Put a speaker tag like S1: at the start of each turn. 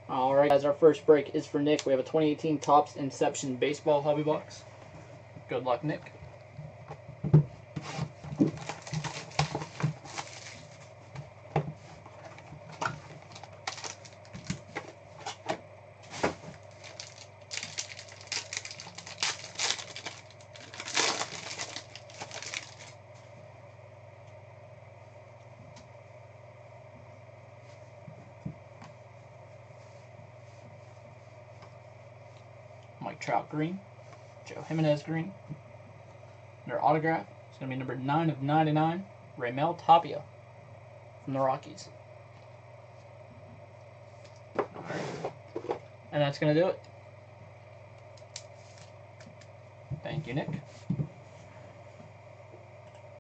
S1: Alright guys, our first break is for Nick. We have a 2018 Topps Inception Baseball Hobby Box. Good luck, Nick. Mike Trout green, Joe Jimenez green. Their autograph is going to be number 9 of 99, Raimel Tapia from the Rockies. Alright. And that's going to do it. Thank you, Nick.